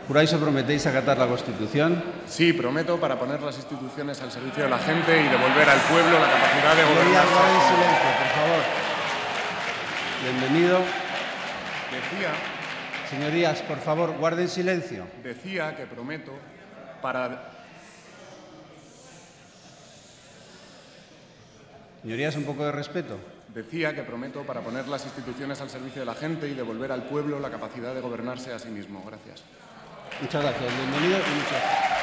¿Juráis o prometéis acatar la Constitución? Sí, prometo, para poner las instituciones al servicio de la gente y devolver al pueblo la capacidad de Señorías, gobernarse. guarden silencio, por favor. Bienvenido. Señorías, por favor, guarden silencio. Decía que prometo para... Señorías, un poco de respeto. Decía que prometo para poner las instituciones al servicio de la gente y devolver al pueblo la capacidad de gobernarse a sí mismo. Gracias. Muchas gracias. Bienvenido y muchas gracias.